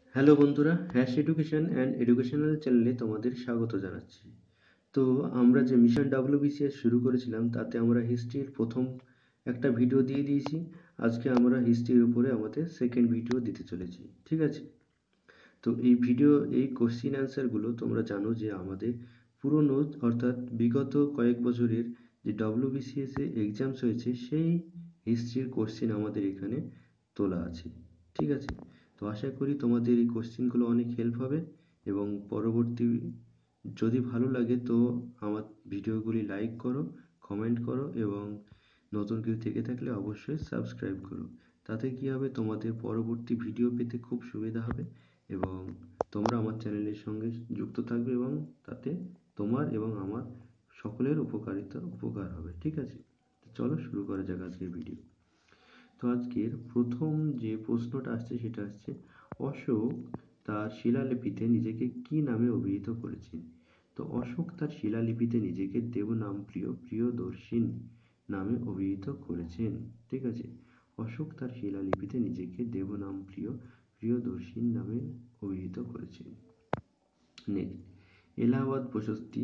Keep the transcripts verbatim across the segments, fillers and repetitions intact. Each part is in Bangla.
হ্যালো বন্ধুরা, হ্যাশ এডুকেশন অ্যান্ড এডুকেশনাল চ্যানেলে তোমাদের স্বাগত জানাচ্ছি। তো আমরা যে মিশন ডাব্লিউবিসিএস শুরু করেছিলাম তাতে আমরা হিস্ট্রির প্রথম একটা ভিডিও দিয়ে দিয়েছি। আজকে আমরা হিস্ট্রির উপরে আমাদের সেকেন্ড ভিডিও দিতে চলেছি, ঠিক আছে? তো এই ভিডিও এই কোশ্চিন অ্যান্সারগুলো তোমরা জানো যে আমাদের পুরনো অর্থাৎ বিগত কয়েক বছরের যে ডব্লিউবিসিএস এ এক্সামস হয়েছে সেই হিস্ট্রির কোশ্চিন আমাদের এখানে তোলা আছে, ঠিক আছে? তো আশা করি তোমাদের এই কোশ্চিনগুলো অনেক হেল্প হবে এবং পরবর্তী যদি ভালো লাগে তো আমার ভিডিওগুলি লাইক করো, কমেন্ট করো এবং নতুন কেউ থেকে থাকলে অবশ্যই সাবস্ক্রাইব করো। তাতে কি হবে, তোমাদের পরবর্তী ভিডিও পেতে খুব সুবিধা হবে এবং তোমরা আমার চ্যানেলের সঙ্গে যুক্ত থাকবে এবং তাতে তোমার এবং আমার সকলের উপকারিতা উপকার হবে, ঠিক আছে? তো চলো শুরু করা যাক আজকের ভিডিও। তো আজকের প্রথম যে প্রশ্নটা আসছে সেটা হচ্ছে, অশোক তার শিলালিপিতে নিজেকে কি নামে অভিহিত করেছেন? তো অশোক তার শিলালিপিতে নিজেকে দেবনামপ্রিয় প্রিয়দর্শিন নামে অভিহিত করেছেন, ঠিক আছে? অশোক তার শিলালিপিতে নিজেকে দেবনামপ্রিয় প্রিয়দর্শিন নামে অভিহিত করেছেন। নেক্সট, এলাহাবাদ প্রশস্তি,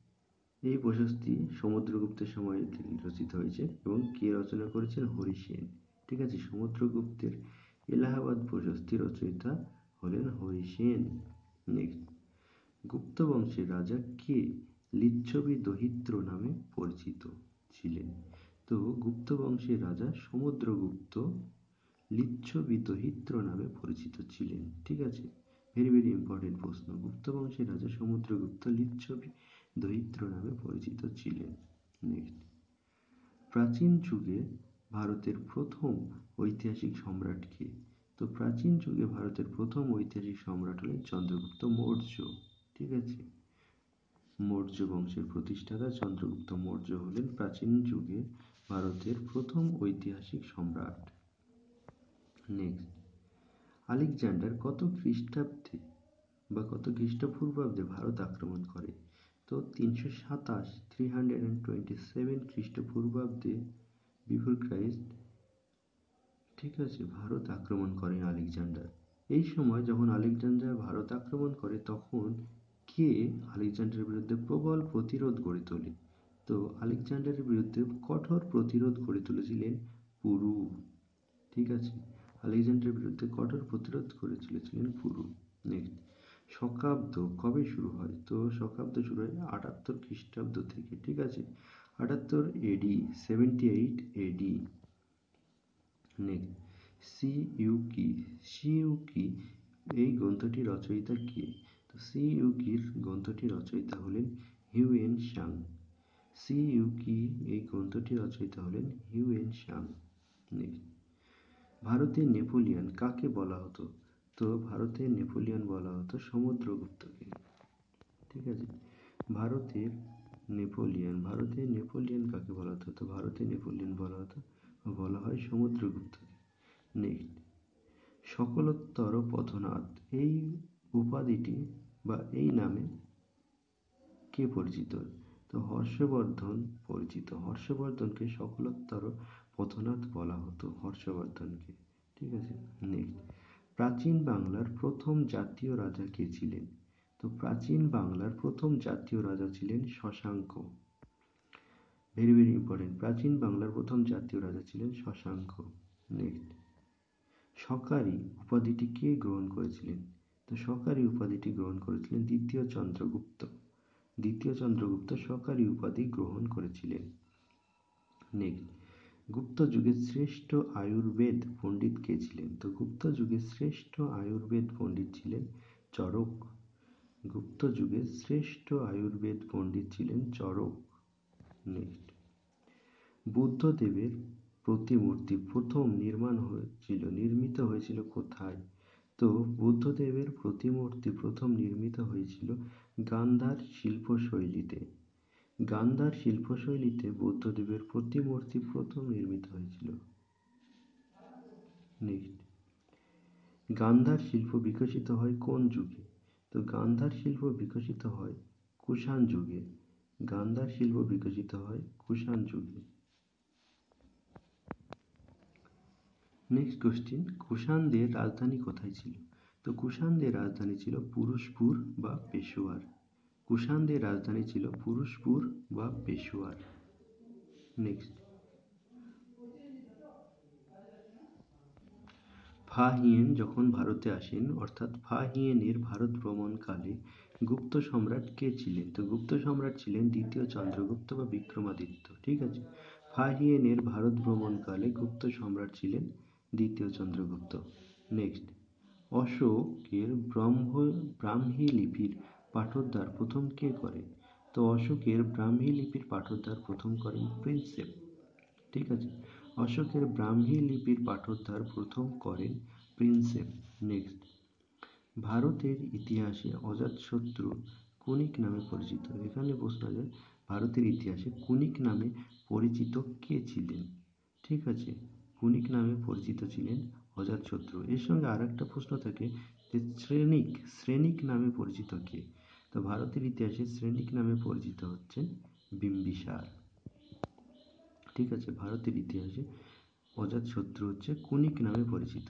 এই প্রশস্তি সমুদ্রগুপ্তের সময়ে রচিত হয়েছে এবং কে রচনা করেছেন? হরি সেন, ঠিক আছে? সমুদ্রগুপ্তের এলাহাবাদ প্রশস্তি রচয়িতা হলেন হরি সেন। নেক্সট, গুপ্ত বংশের রাজা কে লিচ্ছবি দহিত্র নামে পরিচিত ছিলেন? তো গুপ্ত বংশের রাজা সমুদ্রগুপ্ত লিচ্ছবি দহিত্র নামে পরিচিত ছিলেন, ঠিক আছে? ভেরি ভেরি ইম্পর্টেন্ট প্রশ্ন। গুপ্ত বংশের রাজা সমুদ্রগুপ্ত লিচ্ছবি দহিত্র নামে পরিচিত ছিলেন। নেক্সট, প্রাচীন যুগে ভারতের প্রথম ঐতিহাসিক সম্রাট কে? তো প্রাচীন যুগে ভারতের প্রথম ঐতিহাসিক সম্রাট হলেন চন্দ্রগুপ্ত মৌর্য, ঠিক আছে? মৌর্য বংশের প্রতিষ্ঠাতা চন্দ্রগুপ্ত মৌর্য হলেন প্রাচীন যুগে ভারতের প্রথম ঐতিহাসিক সম্রাট। নেক্সট, আলেকজান্ডার কত খ্রিস্টাব্দে বা কত খ্রিস্টপূর্বাব্দে ভারত আক্রমণ করে? তো তিনশো সাতাশ three hundred and twenty seven খ্রিস্টপূর্বাব্দে বিফোর ক্রাইস্ট, ঠিক আছে, ভারত আক্রমণ করেন আলেকজান্ডার। এই সময় যখন আলেকজান্ডার ভারত আক্রমণ করে তখন কে আলেকজান্ডারের বিরুদ্ধে প্রবল প্রতিরোধ গড়ে তোলে? তো আলেকজান্ডারের বিরুদ্ধে কঠোর প্রতিরোধ গড়ে তুলেছিলেন পুরু, ঠিক আছে? আলেকজান্ডারের বিরুদ্ধে কঠোর প্রতিরোধ গড়ে তুলেছিলেন পুরু। নেক্সট, শকাব্দ কবে শুরু হয়? তো শকাব্দ শুরু হয় আটাত্তর খ্রিস্টাব্দ থেকে, ঠিক আছে? আটাত্তর AD, seventy eight AD. Next, Siyuki, Siyuki এই গ্রন্থটি রচয়িতা কে? তো সিইউকির গ্রন্থটি রচয়িতা হলেন হিউয়েন সাং। সিইউকি এই গ্রন্থটি রচয়িতা হলেন হিউয়েন সাং। নেক্সট, ভারতের নেপোলিয়ন কাকে বলা হতো? তো ভারতের নেপোলিয়ন বলা হতো সমুদ্রগুপ্তকে, ঠিক আছে? ভারতের নেপোলিয়ন, ভারতের নেপোলিয়ন কাকে বলা হতো? তো ভারতের নেপোলিয়ন বলা হতো বলা হয় সমুদ্রগুপ্তকে। নেক্সট, সকলোত্তর পথনাথ এই উপাধিটি বা এই নামে কে পরিচিত? তো হর্ষবর্ধন পরিচিত। হর্ষবর্ধনকে সকলোত্তর পথনাথ বলা হতো, হর্ষবর্ধনকে, ঠিক আছে? নেক্সট, প্রাচীন বাংলার প্রথম জাতীয় রাজা কে ছিলেন? তো প্রাচীন বাংলার প্রথম জাতীয় রাজা ছিলেন শশাঙ্ক। ভেরি ভেরি ইম্পর্টেন্ট, প্রাচীন বাংলার প্রথম জাতীয় রাজা ছিলেন শশাঙ্ক। নেক্সট, সরকারি উপাধিটি কে গ্রহণ করেছিলেন? তো সরকারি উপাধিটি গ্রহণ করেছিলেন দ্বিতীয় চন্দ্রগুপ্ত। দ্বিতীয় চন্দ্রগুপ্ত সরকারি উপাধি গ্রহণ করেছিলেন। নেক্সট, গুপ্ত যুগের শ্রেষ্ঠ আয়ুর্বেদ পণ্ডিত কে ছিলেন? তো গুপ্ত যুগের শ্রেষ্ঠ আয়ুর্বেদ পণ্ডিত ছিলেন চরক। গুপ্ত যুগের শ্রেষ্ঠ আয়ুর্বেদ পণ্ডিত ছিলেন চরক। নেক্সট, বুদ্ধদেবের প্রতিমূর্তি প্রথম নির্মাণ হয়েছিল নির্মিত হয়েছিল কোথায়? তো বুদ্ধদেবের প্রতিমূর্তি প্রথম নির্মিত হয়েছিল গান্ধার শিল্পশৈলীতে। গান্ধার শিল্পশৈলীতে বুদ্ধদেবের প্রতিমূর্তি প্রথম নির্মিত হয়েছিল। নেক্সট, গান্ধার শিল্প বিকশিত হয় কোন যুগে? তো গান্ধার শিল্প বিকশিত হয় কুষাণ যুগে। গান্ধার শিল্প বিকশিত হয় কুষাণ যুগে। নেক্সট কোশ্চিন, কুষাণদের রাজধানী কোথায় ছিল? তো কুষাণদের রাজধানী ছিল পুরুষপুর বা পেশোয়ার। কুষাণদের রাজধানী ছিল পুরুষপুর বা পেশোয়ার। নেক্সট, ফা হিয়েন যখন ভারতে আসেন, অর্থাৎ ফা হিয়েনের ভারত ভ্রমণকালে গুপ্ত সম্রাট কে ছিলেন? তো গুপ্ত সম্রাট ছিলেন দ্বিতীয় চন্দ্রগুপ্ত বা বিক্রমাদিত্য। ঠিক আছে, ফা হিয়েনের ভারত ভ্রমণকালে গুপ্ত সম্রাট ছিলেন দ্বিতীয় চন্দ্রগুপ্ত। নেক্সট, অশোকের ব্রহ্ম ব্রাহ্মী লিপির পাঠোদ্ধার প্রথম কে করেন? তো অশোকের ব্রাহ্মী লিপির পাঠোদ্ধার প্রথম করেন প্রিন্সেপ। ঠিক আছে, অশোকের ব্রাহ্মী লিপির পাঠোদ্ধার প্রথম করেন প্রিন্সেপ। নেক্সট, ভারতের ইতিহাসে অজাতশত্রু কুনিক নামে পরিচিত। এখানে প্রশ্ন আছে ভারতের ইতিহাসে কুনিক নামে পরিচিত কে ছিলেন? ঠিক আছে, কুনিক নামে পরিচিত ছিলেন অজাতশত্রু। এর সঙ্গে আর একটা প্রশ্ন থাকে যে শ্রেণিক শ্রেণিক নামে পরিচিত কে? তো ভারতের ইতিহাসে শ্রেণিক নামে পরিচিত হচ্ছেন বিম্বিসার। ঠিক আছে, ভারতের ইতিহাসে অজাতশত্রু হচ্ছে কুনিক নামে পরিচিত।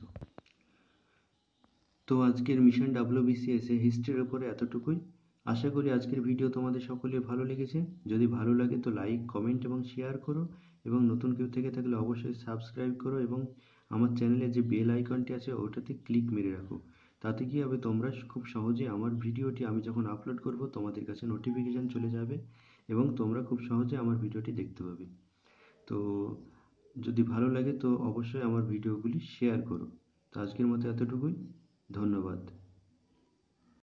তো আজকের মিশন ডাব্লিউবিসিএস এ হিস্ট্রির উপরে এতটুকুই। আশা করি আজকের ভিডিও তোমাদের সকলের ভালো লেগেছে। যদি ভালো লাগে তো লাইক, কমেন্ট এবং শেয়ার করো, এবং নতুন কেউ থেকে থাকলে অবশ্যই সাবস্ক্রাইব করো, এবং আমার চ্যানেলে যে বেল আইকনটি আছে ওটাতে ক্লিক মেরে রাখো। তাতে কি হবে, তোমরা খুব সহজে আমার ভিডিওটি আমি যখন আপলোড করব তোমাদের কাছে নোটিফিকেশান চলে যাবে, এবং তোমরা খুব সহজে আমার ভিডিওটি দেখতে পাবে। তো যদি ভালো লাগে তো অবশ্যই আমার ভিডিওগুলি শেয়ার করো। তো আজকের মতো এতটুকুই, ধন্যবাদ।